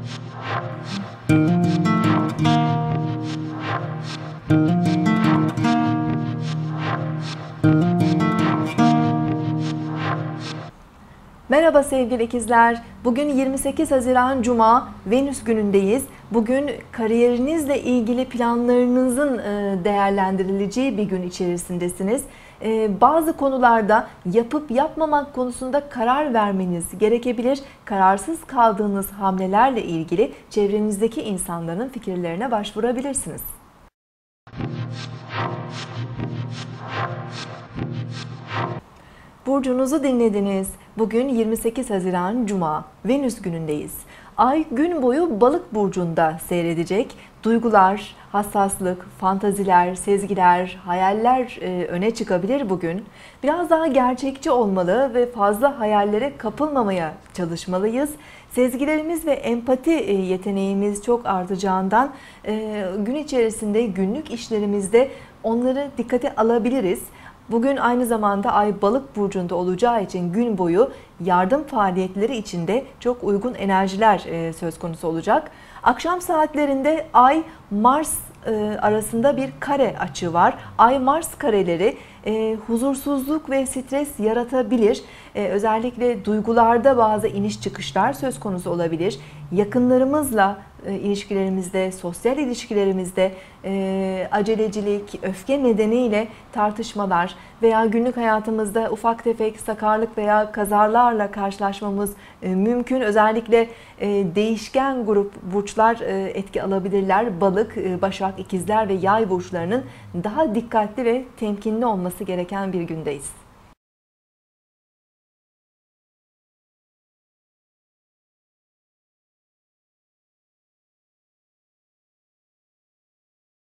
Merhaba sevgili ikizler. Bugün 28 Haziran Cuma, Venüs günündeyiz. Bugün kariyerinizle ilgili planlarınızın değerlendirileceği bir gün içerisindesiniz. Bazı konularda yapıp yapmamak konusunda karar vermeniz gerekebilir. Kararsız kaldığınız hamlelerle ilgili çevrenizdeki insanların fikirlerine başvurabilirsiniz. Burcunuzu dinlediniz. Bugün 28 Haziran Cuma, Venüs günündeyiz. Ay gün boyu Balık burcunda seyredecek. Duygular, hassaslık, fantaziler, sezgiler, hayaller öne çıkabilir bugün. Biraz daha gerçekçi olmalı ve fazla hayallere kapılmamaya çalışmalıyız. Sezgilerimiz ve empati yeteneğimiz çok artacağından gün içerisinde günlük işlerimizde onları dikkate alabiliriz. Bugün aynı zamanda Ay Balık burcunda olacağı için gün boyu yardım faaliyetleri içinde çok uygun enerjiler söz konusu olacak. Akşam saatlerinde Ay Mars arasında bir kare açı var. Ay Mars kareleri huzursuzluk ve stres yaratabilir. Özellikle duygularda bazı iniş çıkışlar söz konusu olabilir. Yakınlarımızla ilişkilerimizde, sosyal ilişkilerimizde acelecilik, öfke nedeniyle tartışmalar veya günlük hayatımızda ufak tefek sakarlık veya kazalarla karşılaşmamız mümkün. Özellikle değişken grup burçlar etki alabilirler. Balık, Başak, İkizler ve Yay burçlarının daha dikkatli ve temkinli olması gereken bir gündeyiz.